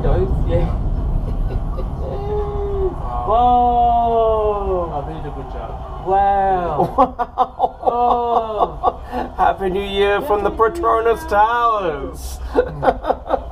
windows, yeah. Whoa! I did a good job. Wow! Oh. Happy New Year from the Petronas Towers.